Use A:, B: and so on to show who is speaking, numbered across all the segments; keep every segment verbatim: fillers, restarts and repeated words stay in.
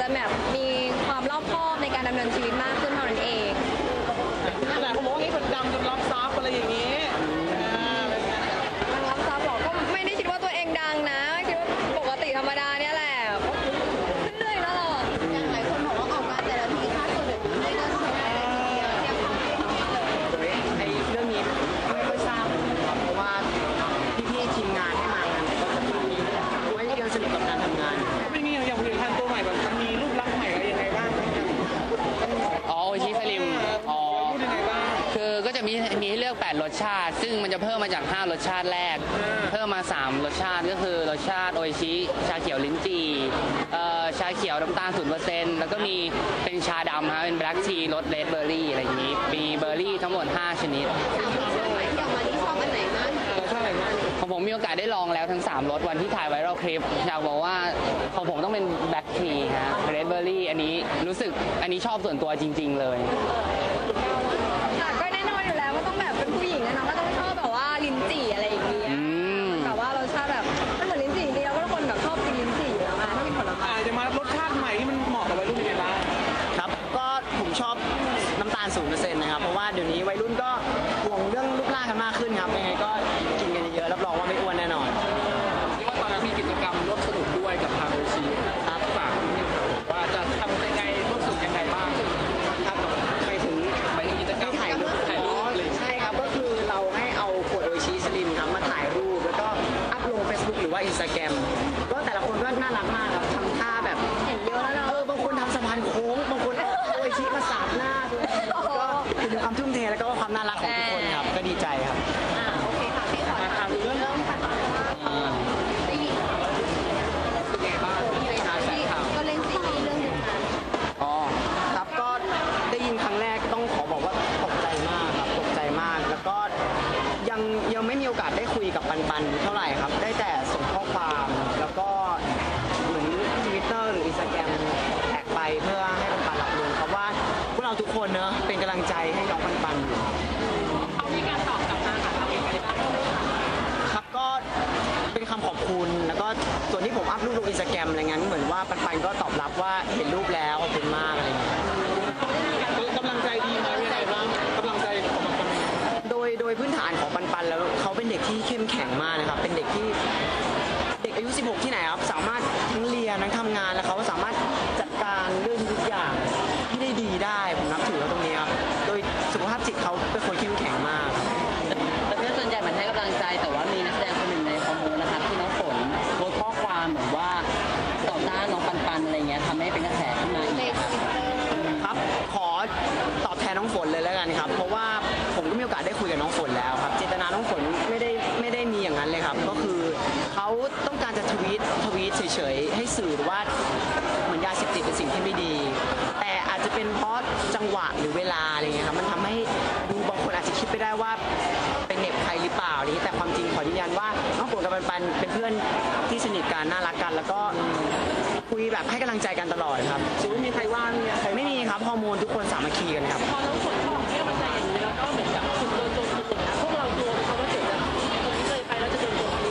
A: แบบมีความรอบคอบในการดำเนินชีวิตมากขึ้นเท่านั้นเอง
B: นั่นแหละเขาบอกว่านี่เป็นดังจนรับทรัพย์อะไรอย่างนี้
A: ดังรับทรัพย์หรอก็ไม่ได้คิดว่าตัวเองดังนะคิดว่าปกติธรรมดาเนี่ยแหละเรื่อยๆแล้วหรออย่างหลายคนบอกว่าออกมาแต่ละทีค่าตัวเดือนนี้ได้เงินเท่าไหร่เทียบกับ
C: เลยไอ้เรื่องนี้ไม่ค่อยทราบเพราะว่าพี่ๆทีมงานให้มางานก็จะมีว่ายังสนุกกับการทำงาน
B: ไม่มีอย่างผลิตภัณฑ์ตัวใหม่แบบมันมีรูปลักษณ์ใหม่อะไรยังไงบ้าง
D: อ๋อโอชิสลิมอ๋อ
B: พูดยังไงบ้าง
D: คือก็จะมีมีให้เลือกแปดรสชาติซึ่งมันจะเพิ่มมาจากห้ารสชาติแรกเพิ่มมาสามรสชาติก็คือรสชาติโอชิชาเขียวลิ้นจี่เอ่อชาเขียวน้ำตาล ศูนย์เปอร์เซ็นต์ แล้วก็มีเป็นชาดำฮะเป็นแบล็กทีรสเรดเบอร์รี่อะไรอย่างนี้มีเบอร์รี่ทั้งหมดห้าชนิด
A: สามรสชาติใหม่ที่ออกมาที่ชอบอันไหนมาก
B: รสชาติอะไรมาก
D: ของผมมีโอกาสได้ลองแล้วทั้งสามรสวันที่ถ่ายไวรัลคลิปอยากบอกว่าของผมต้องเป็นแบล็กทีฮะเรดเบอร์รี่อันนี้รู้สึกอันนี้ชอบส่วนตัวจริงๆเลย
A: ก็แน่นอนอยู่แล้วว่าต้องแบบเป็นผู้หญิงนะน้องก็ต้องชอบแบบว่าลิ้นจี่อะไรอย่างเงี้ยแต่ว่ารสชาติแบบมันเหมือนลิ้นจี่จริงๆแล้วก็ทุกคนแบบชอบกินลิ้นจี่อยู่แล้วนะถ้ากินผลไม้
B: จะมารสชาติใหม่ที่มันเหมาะกับวัยรุ่นยังไงบ้าง
C: ครับก็ผมชอบน้ำตาล ศูนย์เปอร์เซ็นต์ นะครับเพราะว่าเดี๋ยวนี้วัยรุ่นก็ห่วงเรื่องรูปร่างกันมากขึ้นครับยังไงก็กินกันเยอะๆรับรองว่าไม่อ้วนแน่นอน
B: เรียกว่าตอนนั้นมีกิจกรรมร่วมสนุกด้วยกับทางโอชิครับฝากว่าจะทำยังไงร่วมสนุกยังไงบ้าง
C: ครับไปถึง
B: ไปถึงกิจกรรม
C: ถ่ายรูปถ่ายรูปเลยใช่ครับก็คือเราให้เอาขวดโอชิสลิมครับมาถ่ายรูปแล้วก็อัพลง Facebook หรือว่า Instagram ก็แต่ละคนก็น่ารักมากครับทำท่าแบบ
A: เห็นเยอะแล้วเนาะ
C: เออบางคนทำสะพานโค้งบางคนเอาโอชิมาสาดหน้าด้วยก็คือความทุ่มเทแล้วก็ความน่ารักของทุกคนครับก็ดีใจครับ
A: อ่าโอเคค่ะพี่ขอถามเรื่องเรื่องปัจจุบันได้ยิน
B: เป็นไงบ้าง
A: ก็เล่นซีรีส์เรื่องหนึ่งนะ
C: อ๋อครับก็ได้ยินครั้งแรกต้องขอบอกว่าตกใจมากครับตกใจมากแล้วก็ยังยังไม่มีโอกาสได้คุยกับปันปันเท่าไหร่ครับได้แต่ส่งข้อความแล้วก็เหมือนทวิตเตอร์หรืออินสตาแกรมแท็กไปเพื่อให้ปันปันรับรู้ครับว่าพวกเราทุกคนเนอะเป็นกำลังใจให้น้องปันปันอยู่
B: เขามีการตอบกลับมาค่ะเราเองกันบ้าง
C: ครับก็เป็นคำขอบคุณแล้วก็ส่วนที่ผมอัพรูปลงอินสตาแกรมอะไรเงี้ยเหมือนว่าปันปันก็ตอบรับว่าเห็นรูปแล้วขอบคุณมากอะไรเงี้ย
B: กำลังใจดีไหมยังไงบ้างกำลังใจของปันปัน
C: โดยโดยพื้นฐานของปันปันแล้วเขาเป็นเด็กที่เข้มแข็งมากนะครับเป็นเด็กที่เด็กอายุสิบหกที่ไหนครับสามารถทั้งเรียนทั้งทำงานแล้วเขาสามารถจัดการเรื่องทุกอย่างให้ได้ดีได้ผมนับถือเขาตรงนี้ครับโดยสุขภาพจิตเขาเป็นคนเข้มแข็งมาก
D: แต่เพื่อนส่วนใหญ่มันให้กำลังใจแต่ว่ามีนักแสดงคนหนึ่งในคอมมูนนะครับที่น้องฝนโพสต์ข้อความเหมือนว่าต่อต้านน้องปันปันอะไรเงี้ยทำให้เป็นกระแสขึ้นมาอีก
C: ครับขอตอบแทนน้องฝนเลยแล้วกันครับเพราะว่าผมก็มีโอกาสได้คุยกับน้องฝนแล้วครับเจตนาน้องฝนไม่ได้ไม่ได้มีอย่างนั้นเลยครับก็คือเขาต้องการจะทวีตทวีตเฉยๆให้สื่อว่าเหมือนยาเสพติดเป็นสิ่งที่ไม่ดีแต่อาจจะเป็นเพราะจังหวะหรือเวลาอะไรเงี้ยครับมันทำให้ดูบางคนอาจจะคิดไปได้ว่าเป็นเน็บใครหรือเปล่านี้แต่ความจริงขอยืนยันว่าน้องฝนกับปันปันเป็นเพื่อนที่สนิทกันน่ารักกันแล้วก็คุยแบบให้กำลังใจกันตลอดครับ
B: ไม่มีใครว่า
C: ไม่มีครับฮอร์โมนทุกคนสามัคคีกันครับ
B: พอน้องฝนเขาบอกให้กำลังใจอย่างนี้แล้วก็เหมือนกับคุณโดนโจมตีอย่างนี้พวกเรากลัวเขาว่าเกิดจะตรงนี้เลยไปแล้วจะโดนโจมตี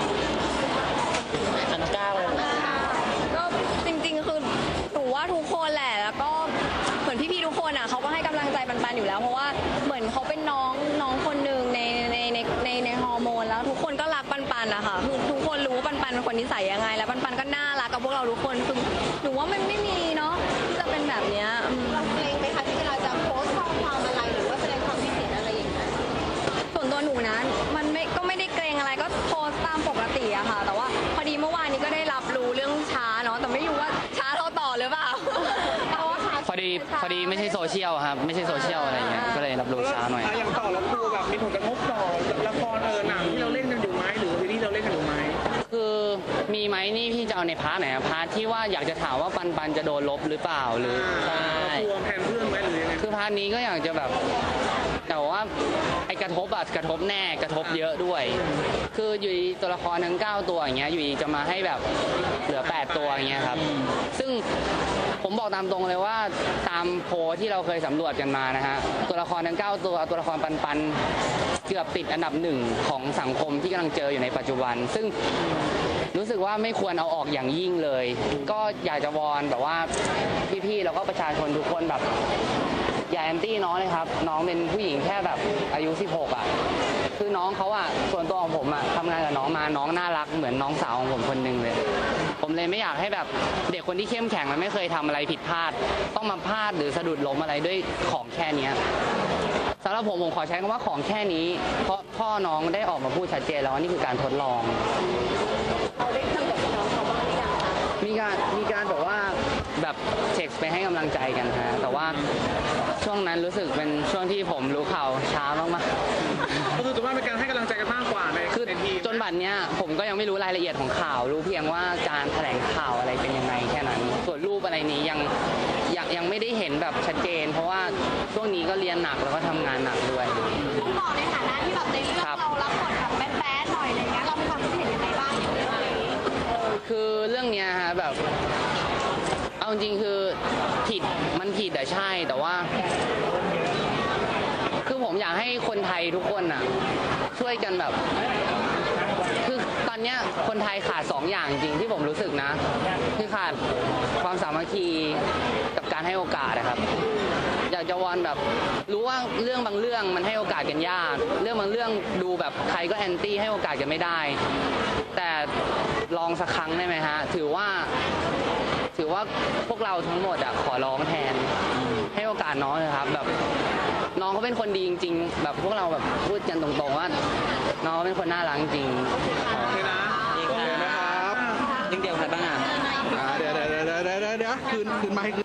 D: อันก้าวเลย
A: ก็จริงๆคือหนูว่าทุกคนแหละแล้วก็เหมือนพี่ๆทุกคนอ่ะเขาก็ให้กำลังใจปันปันอยู่แล้วเพราะว่าเหมือนเขาเป็นน้องน้องคนหนึ่งในในในในในฮอร์โมนแล้วทุกคนก็รักปันปันอะค่ะคือทุกคนรู้ว่าปันปันเป็นคนนิสัยยังไงแล้วปันปันก็น่ารักกับพวกเราทุกคนคือหนูว่ามันไม่มีเนาะที่จะเป็นแบบเนี้ยเราเกรงไหมคะที่เราจะโพสต์ข้อความอะไรหรือว่าแสดงความคิดเห็นอะไรอย่างเงี้ยส่วนตัวหนูนะมันไม่ก็ไม่ได้เกรงอะไรก็โพสต์ตามปกติอะค่ะแต่ว่าพอดีเมื่อวานนี้ก็ได้รับรู้เรื่องช้าเนาะแต่ไม่รู้ว่าช้าเท่าต่อหรือเปล่า
D: พอดีพอดีไม่ใช่โซเชียลครับไม่ใช่โซเชียลอะไรเงี้ยก็เลยรับรู้ช้าหน่อย
B: อย่างต่อแล้วดูแบบมีผลกระทบต่อละครเออหนังที่เราเล่นกันอยู่ไหมหรือซีรีส์เราเล่นกันอยู่ไหม
D: คือมีไหมนี่พี่จะเอาในพาร์ทไหนพาร์ทที่ว่าอยากจะถามว่าปันปันจะโดนลบหรือเปล่าหรือ
B: ใช่กลัวแทนเพื่อนไหมหรือยังไง
D: คือพาร์ทนี้ก็อยากจะแบบแต่ว่าไอ้กระทบอะกระทบแน่กระทบเยอะด้วย คืออยู่ดีตัวละครทั้งเก้าตัวอย่างเงี้ยอยู่ดีจะมาให้แบบเหลือแปดตัวอย่างเงี้ยครับซึ่งผมบอกตามตรงเลยว่าตามโพลที่เราเคยสำรวจกันมานะฮะตัวละครทั้งเก้าตัวตัวละครปันปันเกือบติดอันดับหนึ่งของสังคมที่กำลังเจออยู่ในปัจจุบัน ซึ่งรู้สึกว่าไม่ควรเอาออกอย่างยิ่งเลย ก็อยากจะวอนแบบว่าพี่ๆแล้วก็ประชาชนทุกคนแบบอย่าแอนตี้น้องเลยครับน้องเป็นผู้หญิงแค่แบบอายุสิบหกอ่ะคือน้องเขาอ่ะส่วนตัวของผมอ่ะทำงานกับน้องมาน้องน่ารักเหมือนน้องสาวของผมคนหนึ่งเลยผมเลยไม่อยากให้แบบเด็กคนที่เข้มแข็งและไม่เคยทำอะไรผิดพลาดต้องมาพลาดหรือสะดุดล้มอะไรด้วยของแค่นี้สำหรับผมผมขอใช้คำว่าของแค่นี้เพราะพ่อน้องได้ออกมาพูดชัดเจนแล้วว่านี่คือการทดลอง
A: เราได้ทำกับน้องเขาบ้างหรือยังคะ
D: มีการมีการแบบว่าแบบเช็คไปให้กำลังใจกันฮะแต่ว่าช่วงนั้นรู้สึกเป็นช่วงที่ผมรู้ข่าวช้ามาก
B: ๆก็คือถือว่าเป็นการให้กำลังใจกันมากกว่าใน
D: คือจนบัดเนี้ยผมก็ยังไม่รู้รายละเอียดของข่าวรู้เพียงว่าการแถลงข่าวอะไรเป็นยังไงแค่นั้นส่วนรูปอะไรนี้ยังยังยังไม่ได้เห็นแบบชัดเจนเพราะว่าช่วงนี้ก็เรียนหนักแล้วก็ทำงานหนักด้วย
A: ต้องบอกในฐานะที่แบบในเรื่องเรารับบทแบบแบดๆหน่อยอะไรเงี้ยเรามีความคิดเห็นยังไงบ้างอย่างเรื่องนี้
D: คือเรื่องเนี้ยฮะแบบเอาจริงคือผิดมันผิดแต่ใช่แต่ว่าคือผมอยากให้คนไทยทุกคนอ่ะช่วยกันแบบคือตอนเนี้ยคนไทยขาดสองอย่างจริงที่ผมรู้สึกนะคือขาดความสามัคคีกับการให้โอกาสนะครับอยากจะวอนแบบรู้ว่าเรื่องบางเรื่องมันให้โอกาสกันยากเรื่องบางเรื่องดูแบบใครก็แอนตี้ให้โอกาสกันไม่ได้แต่ลองสักครั้งได้ไหมฮะถือว่าถือว่าพวกเราทั้งหมดอะขอร้องแทนให้โอกาสน้องเลยครับแบบน้องเขาเป็นคนดีจริงๆแบบพวกเราแบบพูดกันตรงๆว่าน้องเขาเป็นคนน่ารักจริง
B: โอเคนะ
C: โอเคนะครับ
D: ยังเดียวใครบ้างอ่ะ
B: เดี๋ยวเดี๋ยวเดี๋ยวเดี๋ยวเดี๋ยวคืนคืนมาให้คืน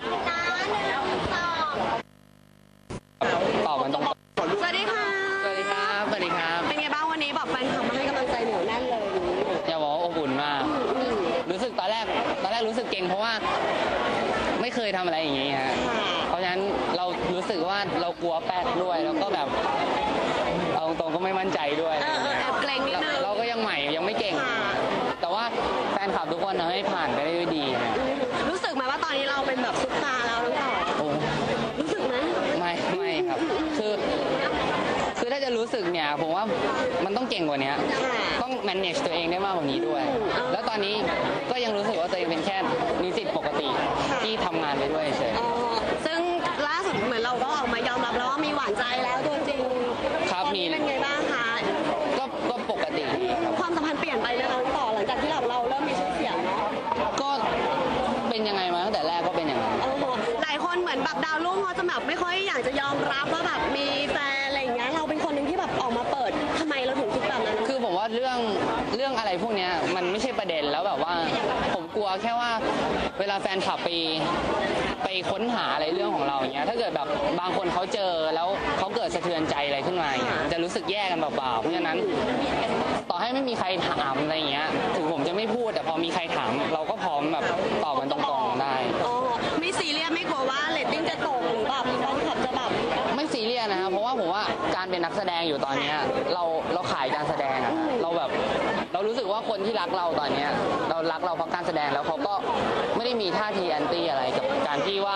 D: ตอบมันตรง
A: สวัสดีค่ะ
D: สวัสดีครับสวัสดีครับ
A: เป็นไงบ้างวันนี้แบบแฟนคลับมาให้กำลังใจเหนียวแน่นเลย
D: อย่าบอกว่าอบอุ่นมากรู้สึกตอนแรกตอนแรกรู้สึกเก่งเพราะว่าไม่เคยทำอะไรอย่างงี้ฮะเพราะฉะนั้นเรารู้สึกว่าเรากลัวแป๊กด้วยแล้วก็แบบเอาตรงก็ไม่มั่นใจด้วย
A: แอบเกรงนิดนึง
D: เราก็ยังใหม่ยังไม่เก่งแต่ว่าแฟนคลับทุกคนทำให้ผ่านไปได้ด้วยดี
A: รู้สึกไหมว่าตอนนี้เราเป็นแบบซุปตาร์แล้วหรือเปล่ารู้สึกไหม
D: ไม่ไม่ครับคือคือถ้าจะรู้สึกเนี่ยผมว่ามันต้องเก่งกว่านี้ต้อง manage ตัวเองได้มากกว่านี้ด้วยแล้วตอนนี้ก็ยังรู้สึกว่าตัวเองเป็นแค่นิสิตปกติที่ทำงานไปด้วยเฉย
A: ซึ่งล่าสุดเหมือนเราก็ออกมายอมรับแล้วว่ามีหวานใจแล้วตัวจริง
D: ครับมี
A: เป็นไงบ้างคะ
D: ก็ก็ปกติ
A: ความสัมพันธ์เปลี่ยนไปนะคะต่อหลังจากที่เราเราเริ่มมีชื่อเสียงเนาะ
D: ก็เป็นยังไงมาตั้งแต่แรกก็เป็นอย่างนั้น
A: หลายคนเหมือนแบบดาวรุ่งเขาจะแบบไม่ค่อยอยากจะยอมรับว่าแบบมีแฟนอะไรอย่างเงี้ยเราเป็นคนหนึ่งที่แบบออกมาเปิดทำไมเราถึงคิดแบบนั้น
D: คือผมว่าเรื่องเรื่องอะไรพวกนี้มันไม่ใช่ประเด็นแล้วแบบว่าผมกลัวแค่ว่าเวลาแฟนคลับไปไปค้นหาอะไรเรื่องของเราอย่างเงี้ยถ้าเกิดแบบบางคนเขาเจอแล้วเขาเกิดสะเทือนใจอะไรขึ้นมาจะรู้สึกแย่กันเปล่าๆเพราะฉะนั้นต่อให้ไม่มีใครถามอะไรอย่างเงี้ยถึงผมจะไม่พูดแต่พอมีใครถามเราก็พร้อมแบบตอบมันตรงๆได้
A: ไม่ซีเรียสไม่กลัวว่าเรตติ้งจะตกหรือแบบแฟนคลับจะแบบ
D: ไม่ซีเรียสนะครับเพราะว่าผมว่าการเป็นนักแสดงอยู่ตอนนี้เราเราขายการแสดงอะเราแบบเรารู้สึกว่าคนที่รักเราตอนนี้เรารักเราเพราะการแสดงแล้วเขาก็ไม่ได้มีท่าทีแอนตี้อะไรกับการที่ว่า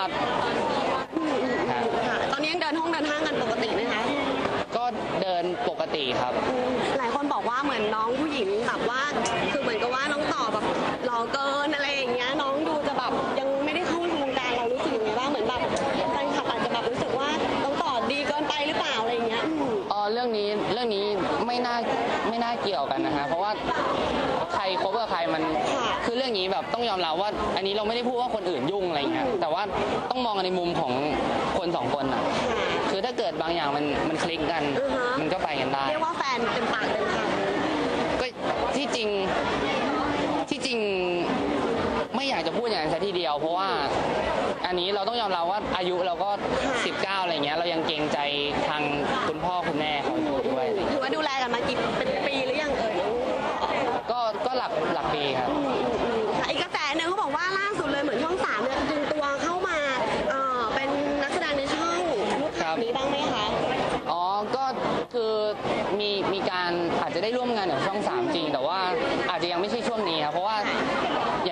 A: ตอนนี้ยังเดินห้องเดินห้างกันปกติไหมคะ
D: ก็เดินปกติครับ
A: หลายคนบอกว่าเหมือนน้องผู้หญิงแบบว่าคือเหมือนกับว่าน้องต่อแบบหล่อเกินอะไรอย่างเงี้ยน้องดูจะแบบยังไม่ได้เข้าวงการเรารู้สึกยังไงบ้างเหมือนแบบแฟนคลับอาจจะแบบรู้สึกว่าน้องต่อดีเกินไปหรือเปล่าอะไรอย่างเงี้ย
D: อ๋อเรื่องนี้เรื่องนี้ไม่น่าไม่น่าเกี่ยวกันนะฮะเพราะว่าใครคบกับใครมันคือเรื่องนี้แบบต้องยอมรับว่าอันนี้เราไม่ได้พูดว่าคนอื่นยุ่งอะไรเงี้ยแต่ว่าต้องมองในมุมของคนสองคนอ่ะคือถ้าเกิดบางอย่างมันมันคลิกกันมันก็ไปกันได้
A: เรียกว่าแฟนเป็นปากเป็นคำ
D: ก็ที่จริงที่จริงไม่อยากจะพูดอย่างนั้นซะทีเดียวเพราะว่าอันนี้เราต้องยอมรับว่าอายุเราก็สิบเก้าอะไรเงี้ยเรายังเกรงใจทางคุณพ่อคุณแม่เขาอยู่ด้วย
A: ถือว่าดูแลกันมากี่เป็นปีหรือยังเอ่ย
D: ก็ก็หลักหลักปีครับ
A: อีกกระแสหนึ่งเขาบอกว่าล่าสุดเลยเหมือนช่องสามเนี่ยดึงตัวเข้ามาเอ่อเป็นนักแสดงในช่องนี้บ้างไหมคะ
D: อ๋อ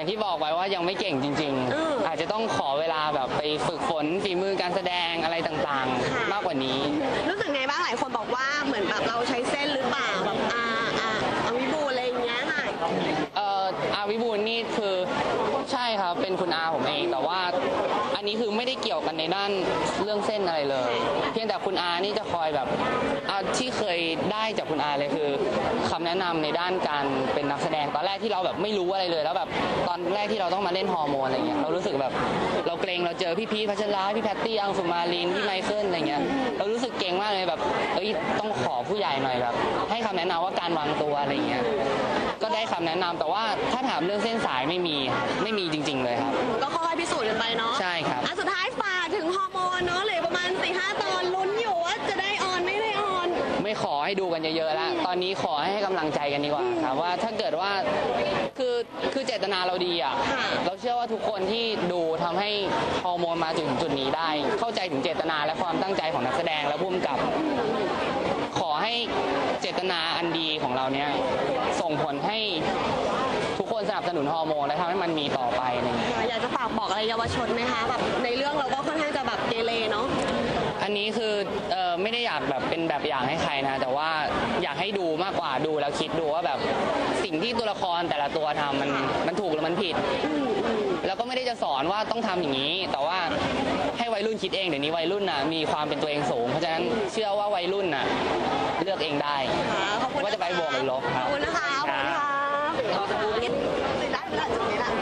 D: อย่างที่บอกไว้ว่ายังไม่เก่งจริง
E: อืม
D: ๆ อาจจะต้องขอเวลาแบบไปฝึกฝนฝีมือการแสดงอะไรต่างๆ มากกว่านี้
E: รู้สึกไงบ้างหลายคนบอกว่าเหมือนแบบเราใช้เส้นหรือเปล่าแบบอาอาอาวิบูลย์อะไรอย่างเงี้ยค่ะ
D: เอ่ออาวิบูลย์นี่คือใช่ครับเป็นคุณอาผมเองแต่ว่าอันนี้คือไม่ได้เกี่ยวกันในด้านเรื่องเส้นอะไรเลย เพียงแต่คุณอานี่จะคอยแบบอ่าที่เคยได้จากคุณอาเลยคือคำแนะนำในด้านการเป็นนักแสดงตอนแรกที่เราแบบไม่รู้อะไรเลยแล้วแบบตอนแรกที่เราต้องมาเล่นฮอร์โมนอะไรเงี้ยเรารู้สึกแบบเราเกรงเราเจอพี่พีชพัชราพี่แพตตี้อังสุมาลินพี่ไมเคิลอะไรเงี้ยเรารู้สึกเก่งมากเลยแบบเอ้ยต้องขอผู้ใหญ่หน่อยแบบให้คำแนะนำว่าการวางตัวอะไรเงี้ยก็ได้คำแนะนำแต่ว่าถ้าถามเรื่องเส้นสายไม่มีครับไม่มีจริง ๆ เลยครับ
E: ก็ค่อยๆพิสูจน์กันไปเนาะ
D: ใช่ครับ
E: อ่ะสุดท้ายฝากถึงฮอร์โมนเนาะเหลือประมาณสี่ห้าตอนลุ้นอยู่ว่าจะได้ออนไม่ได้ออน
D: ไม่ขอให้ดูกันเยอะๆแล้ว ตอนนี้ขอให้กำลังใจกันดีกว่าครับว่าถ้าเกิดว่าคือคือเจตนาเราดีอ่ะ
E: ค่ะ
D: เราเชื่อว่าทุกคนที่ดูทำให้ฮอร์โมนมาถึงจุดนี้ได้ เข้าใจถึงเจตนาและความตั้งใจของนักแสดงและผู้กำกับ ขอให้เจตนาอันดีของเราเนี้ยส่งผลให้ทุกคนสนับสนุนฮอร์โมนและทำให้มันมีต่อไปอะไรอย่างเงี้ย
E: อยากจะฝากบอกอะไรเยาวชนไหมคะแบบในเรื่องเราก็ค่อนข้างจะแบบเกเรเนาะ
D: อันนี้คือเออไม่ได้อยากแบบเป็นแบบอย่างให้ใครนะ แต่ว่าอยากให้ดูมากกว่าดูแล้วคิดดูว่าแบบสิ่งที่ตัวละครแต่ละตัวทำมันมันถูกหรือมันผิด แล้วก็ไม่ได้จะสอนว่าต้องทำอย่างนี้ แต่ว่าให้วัยรุ่นคิดเองเดี๋ยวนี้วัยรุ่นน่ะมีความเป็นตัวเองสูง เพราะฉะนั้นเชื่อว่าวัยรุ่นน่ะเลือกเองได้
E: ค่ะขอบคุณ
D: ว่าจะไปบวกหรือลบค
E: ข
D: รั
E: อ
D: บบ
E: คุณนะคะขอบคุณค่ะเราจะดูนิดได้เวลาจุดนี้ละ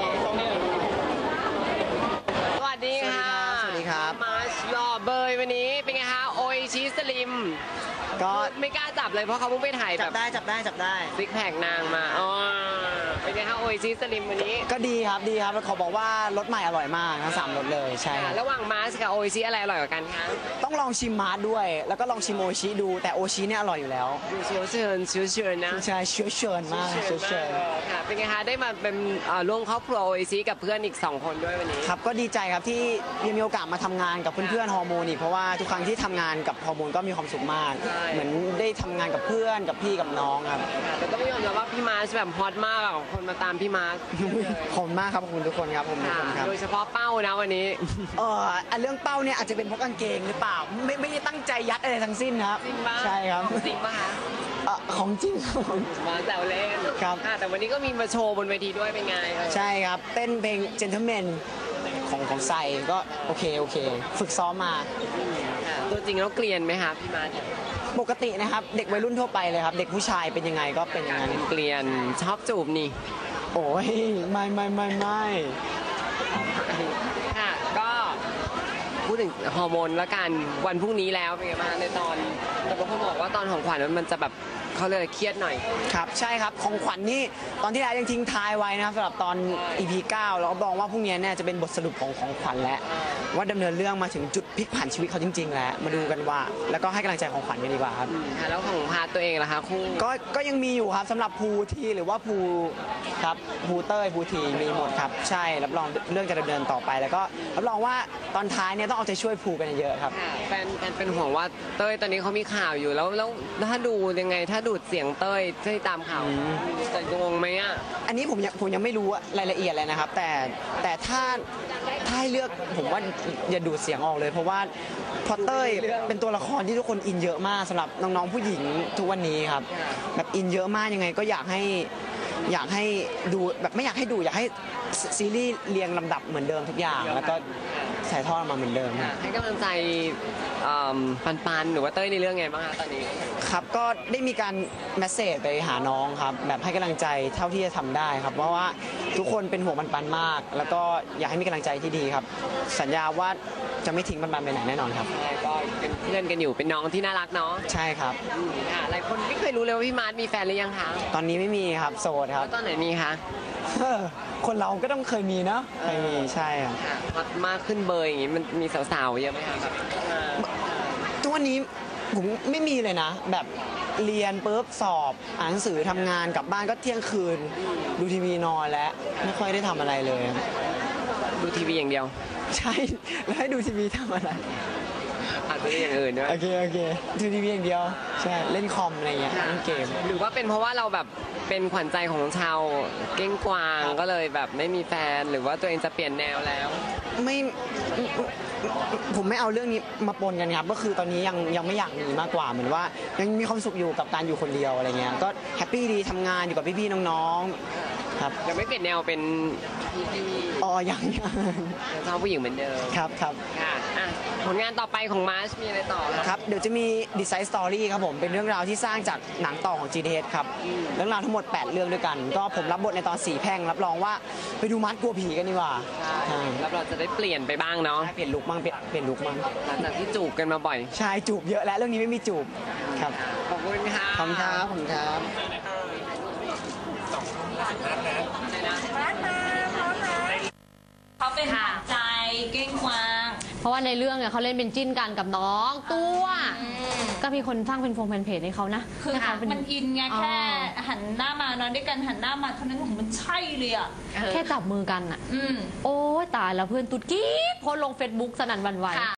E: สวัสดีค่ะ
C: สวัสดีครับ
E: มาชหล่อเบยวันนี้เป็นไงคะโออิชิสลิม
C: ก็
E: ไม่กล้าจับเลยเพราะเขาเพิ่งไปถ่ายแบ
C: จับบ ได้จับได้จับได้
E: ซิกแพคนางมาอ๋อเป็นไงคะโออิชิสลิมวันนี้
C: ก็ดีครับดีครับแล้วขอบอกว่ารสใหม่อร่อยมากทั้งสามรสเลยใช่ค
E: ค่ะ
C: รับ
E: ระหว่างมาสกับโออิชิอะไรอร่อยกว่ากันคะ
C: ต้องลองชิมมาร์ทด้วย แล้วก็ลองชิมโอชิดูแต่โอชิเนี่ยอร่อยอยู่แล้ว
E: ดูเชียวเชิญเชียวเชิญนะ
C: ใช่เชื้อเชิญมากเชื้อเชิญ
E: ค่ะเป็นไงคะได้มาเป็นเอ่อร่วมครอบครัวโออิชิกับเพื่อนอีกสองคนด้วยวันนี้
C: ครับก็ดีใจครับที่ยังมีโอกาสมาทำงานกับเพื่อนๆฮอร์โมนอีกเพราะว่าทุกครั้งที่ทำงานกับฮอร์โมนก็มีความสุขมาก เหมือนได้ทำงานกับเพื่อนกับพี่กับน้องครับ
E: ค่ะแต่ต้องยอมรับว่าพี่มาร์ชแบบฮอตมากอะคนมาตามพี่มาร์ช
C: ขอบคุณมากครับขอบคุณทุกคนครับขอบคุณทุก
E: ค่ะ
C: คนครับ
E: โดยเฉพาะเป้านะวันนี้
C: เอออันเรื่องเป้าเนี่ยอาจจะเป็นเพราะกางเกงหรือเปล่า ไม่ไม่ได้ตั้งใจยัดอะไรทั้งสิ้นครับ
E: จริงปะ
C: ใช่ครับ
E: จริงปะคะ
C: เอ่อของจริงครับผม
E: มาแซวเล่น
C: ครับ
E: ค่ะแต่วันนี้ก็มีมาโชว์บนเวทีด้วยเป็นไงเออ
C: ใช่ครับ เต้นเพลง Gentleman ของของไซก็โอเคโอเค ฝึกซ้อมมา
E: ค่ะตัวจริงแล้วเกลียนไหมคะพี่มาร์ช
C: ปกตินะครับ เด็กวัยรุ่นทั่วไปเลยครับ เด็กผู้ชายเป็นยังไงก็เป็นอย่างนั้น
E: เกลียนชอบจูบนี่
C: โอ้ยไม่ไม่ไม่ไม่
E: ค่ะก็พูดถึงฮอร์โมนแล้วกันวันพรุ่งนี้แล้วเป็นไงบ้างในตอนแต่บางคนบอกว่าตอนของขวัญมันจะแบบเขาเรียกอะไรเครียดหน่อย
C: ครับใช่ครับของขวัญนี่ตอนที่แล้วยังทิ้งท้ายไว้นะครับสำหรับตอน อี พี เก้าแล้วก็บอกว่าพรุ่งนี้เนี่ยจะเป็นบทสรุปของของขวัญแล้วว่าดำเนินเรื่องมาถึงจุดพลิกผันชีวิตเขาจริง ๆ แล้วมาดูกันว่า แล้วก็ให้กำลังใจของขวัญกันดีกว่าครับ
E: ค่ะแล้วของพาร์ทตัวเองล่ะคะคู่
C: ก็ก็ยังมีอยู่ครับสำหรับภูทีหรือว่าภูครับภูเต้ยภูทีมีหมดครับใช่รับรองเรื่องจะดำเนินต่อไป แล้วก็รับรองว่าตอนท้ายเนี่ยต้องเอาใจช่วยภูกันเยอะครับ
E: ค่ะแฟนแฟนเป็นห่วงว่าเต้ยตอนนี้เขามีข่าวอยู่แล้วแล้วถ้าดูยังไงถ้าดูดเสียงเต้ยที่ตามข่าวจะงงไหมอ่ะ
C: อันนี้ผมยังผมยังไม่รู้รายละเอียดเลยนะครับ แต่แต่ถ้าถ้าให้เลือกผมว่าอย่าดูดเสียงออกเลย เพราะว่าพอเต้ยเป็นตัวละครที่ทุกคนอินเยอะมากสำหรับน้องๆผู้หญิงทุกวันนี้ครับแบบอินเยอะมากยังไงก็อยากให้อยากให้ดูแบบไม่อยากให้ดูอยากให้ซีรีส์เรียงลำดับเหมือนเดิมทุกอย่าง แล้วก็ถ่ายทอดออกมาเหมือนเดิมครับ
E: ให้กำลังใจปันปันๆหรือว่าเต้ยในเรื่องไงบ้างคะตอนนี้
C: ครับก็ได้มีการแมสเซจไปหาน้องครับแบบให้กำลังใจเท่าที่จะทำได้ครับเพราะว่าทุกคนเป็นห่วงปันปันมาก แล้วก็อยากให้มีกำลังใจที่ดีครับ สัญญาว่าจะไม่ทิ้งปันปันไปไหนแน่นอนครับ
E: ใช่ก็เป็นเพื่อนกันอยู่เป็นน้องที่น่ารักเนาะ
C: ใช่ครับ
E: อืมค่ะหลายคนไม่เคยรู้เลยว่าพี่มาร์ทมีแฟนหรือยังคะ
C: ตอนนี้ไม่มีครับโสดครับ
E: แล้วตอนไหนมีคะ
C: คนเราก็ต้องเคยมีเนาะเคยมีใช่ครับ
E: ค่ะฮอตมากขึ้นเบอร์อย่างงี้มันมีสาวๆเยอะไหมคะแบบ
C: ทุกวันนี้ผมไม่มีเลยนะ แบบเรียนปุ๊บสอบอ่านหนังสือทำงานกลับบ้านก็เที่ยงคืน ดูทีวีนอนแล้วไม่ค่อยได้ทำอะไรเลย
E: ดูทีวีอย่างเดียว
C: ใช่แล้วให้ดูทีวีทำอะไร
E: อาจจะเป็นอย่างอื่นด้วย
C: โอเคโอเคดูทีวีอย่างเดียวใช่เล่นคอมอะไรเงี้ยเล่นเกม
E: หรือว่าเป็นเพราะว่าเราแบบเป็นขวัญใจของชาวเก้งกวางก็เลยแบบไม่มีแฟนหรือว่าตัวเองจะเปลี่ยนแนวแล้ว
C: ไม่ผมไม่เอาเรื่องนี้มาปนกันครับก็คือตอนนี้ยังยังไม่อยากมีมากกว่าเหมือนว่ายังมีความสุขอยู่กับการอยู่คนเดียวอะไรเงี้ยก็แฮปปี้ดีทำงานอยู่กับพี่ๆน้องๆครับ
E: ยังไม่เปลี่ยนแนวเป็นพี่
C: อ๋อยังยัง
E: ๆชอบผู้หญิงเหมือนเดิม
C: ครับครับ
E: ค่ะอ่ะผลงานต่อไปของมาร์ชมีอะไรต่อคะ
C: ครับเดี๋ยวจะมี Design Story ครับผมเป็นเรื่องราวที่สร้างจากหนังต่อของ จี ที เอช ครับเรื่องราวทั้งหมดแปดเรื่องด้วยกัน ก็ผมรับบทในตอนสีแพร่งรับรองว่าไปดูมัดกลัวผีกันดีกว่า
E: ใช่แล้วเราจะได้เปลี่ยนไปบ้างเนาะ
C: ใช่เปลี่ยนลุคบ้างเปลี่ยนเปลี่ยนลุคบ้าง
E: หลังจากที่จูบกันมาบ่อย
C: ใช่จูบเยอะแล้วเรื่องนี้ไม่มีจูบครับ
E: ขอบคุณค่ะ
C: ขอบคุณครับขอบคุณครับ
F: เขาเป็นหวานใจเก้งกวาง
G: เพราะว่าในเรื่องเนี่ยเขาเล่นเป็นจิ้นกันกับน้องตัว ก็มีคนสร้างเป็นโฟงแฟนเพจให้เขานะ
F: คือ
G: ให้เขาเป็น
F: มันอินไง
G: อ๋อ
F: แค่หันหน้ามานอนด้วยกันหันหน้ามาเท่านั้นมันใช่เลยอ่ะ
G: แค่จับมือกันอ่ะ
F: อืม
G: โอ้ยตายแล้วเพื่อนตุ๊ดกิ๊ดโพสต์ลงเฟซบุ๊กสนั่นหวันไหว